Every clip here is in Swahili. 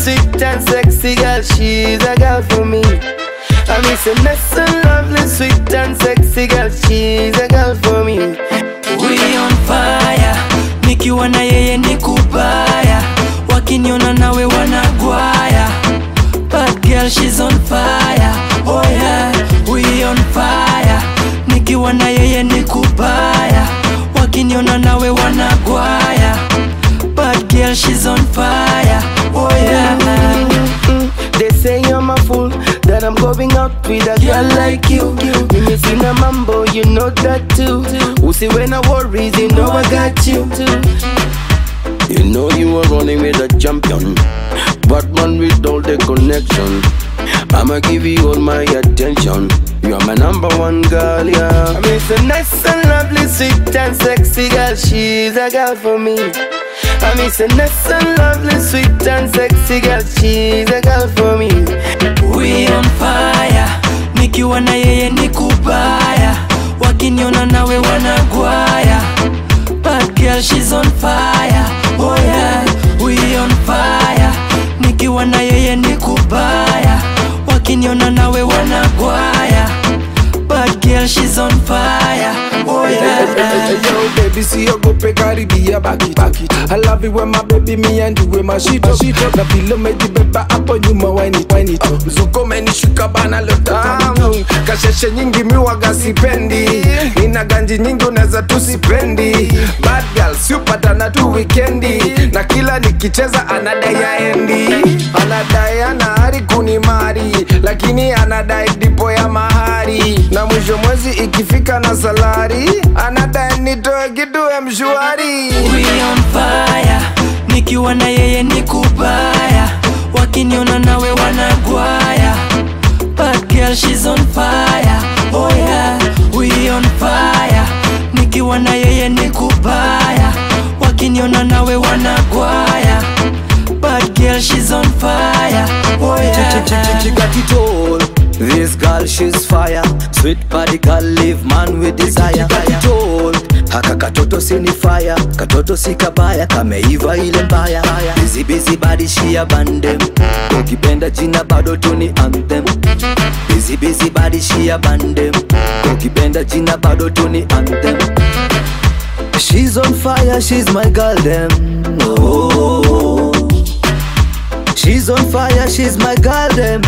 sweet and sexy girl, she's a girl for me. I miss a nice and lovely, sweet and sexy girl, she's a girl for me. We on fire, nikiwa na yeye ni kubaya, wakiniona nawe wanagwaya. Bad girl, she's on fire, oh yeah. We on fire, nikiwa na yeye ni kubaya, wakiniona nawe wanagwaya. Bad girl, she's on fire, oh yeah. They say I'm a fool, that I'm going out with a girl like you. You missing a mambo, you know that too. Who see when I worries, you know I got you. You know you are running with a champion, Batman with all the connection. I'ma give you all my attention. You are my number one girl, yeah. I miss a nice and lovely, sweet and sexy girl, she's a girl for me. I miss a nice and lovely, sweet and sexy girl, she's a girl for me. We on fire, nikiwa na yeye ni kubaya, wakiniona nawe wanagwaya. Bad girl, she's on fire, oh yeah. We on fire, nikiwa na yeye ni kubaya, wakiniona nawe wanagwaya. Bad girl, she's on fire, oh yeah. Yo baby, see you go pe karibia back it. I love it when my baby me and you with my shit up. Na vile umejibeba hapo nyuma wine it. Mzuko umenishuka bana leo tamu. Kasheshe nyingi miwaga sipendi, nina ganji nyingi unaweza tusipendi. Bad girl siupatana tu weekendi, na kila nikicheza anadai aendi. Anadai anahari kunimari, lakini anadai dipo ya mahari. Na mwisho mwezi ikifika na salari, anadai nitoe kitu ya mshwari. We on fire, nikiwa na yeye ni kubaya, wakiniona nawe wanagwaya. Bad girl, she's on fire, oh yeah. We on fire, nikiwa na yeye ni kubaya, wakiniona nawe wanagwaya. Bad girl, she's on fire, oh yeah. She got it all. This girl, she's fire. Sweet body girl, leave man with desire. She got it all. Haka katoto si ni fire, katoto si kabaya, kameiva ile mbaya. Busy body she a bandem, ukipenda jina bado tu ni anthem. Busy body she a bandem, ukipenda jina bado tu ni anthem. She's on fire, she's my girl dem. Oh, she's on fire, she's my girl dem.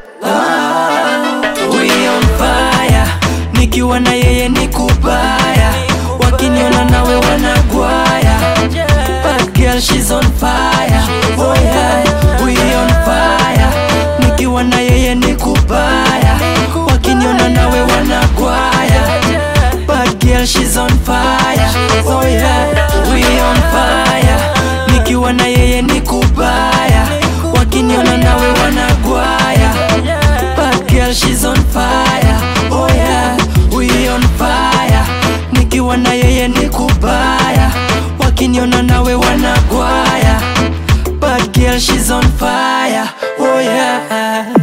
We on fire, nikiwa na yeye ni kubaya, wakiniona nawe wanagwaya. Bad girl, she's on fire, oh yeah. We on fire, nikiwa na yeye ni kubaya, wakiniona nawe wanagwaya. Bad girl, she's on fire, oh yeah. We on fire, nikiwa na yeye ni kubaya, wakiniona nawe wanagwaya. Bad girl, she's on fire, oh yeah. We on fire, nikiwa na yeye ni kubaya, wakiniona nawe wanagwaya. Bad girl, she's on fire, oh yeah.